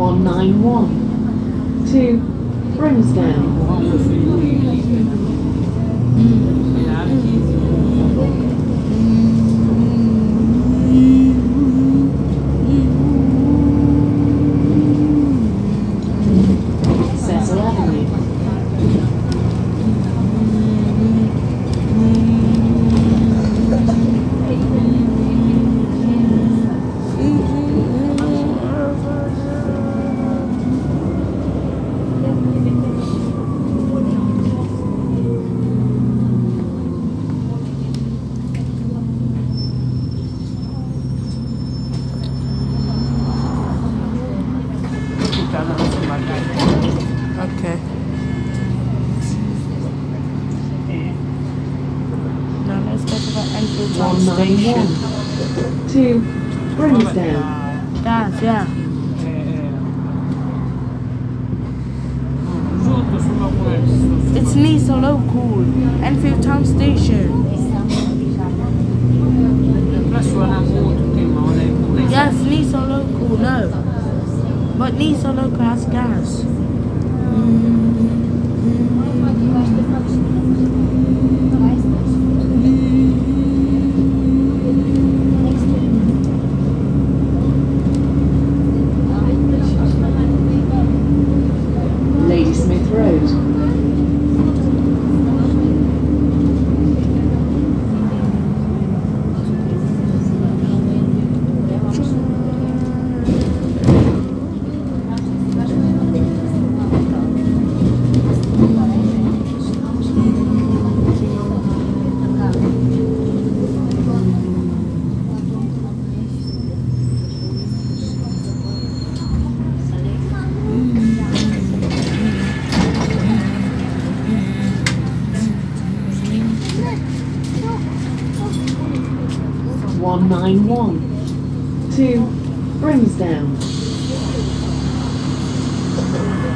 191 to Brimsdown. Okay. Now let's go to the Enfield Town Station. To Brimsdown. Dad, yeah. It's Nisa local. Enfield Town Station. Yes, Nisa local, no. But Nisa local has gas. Ladysmith Road. One 191 to Brimsdown.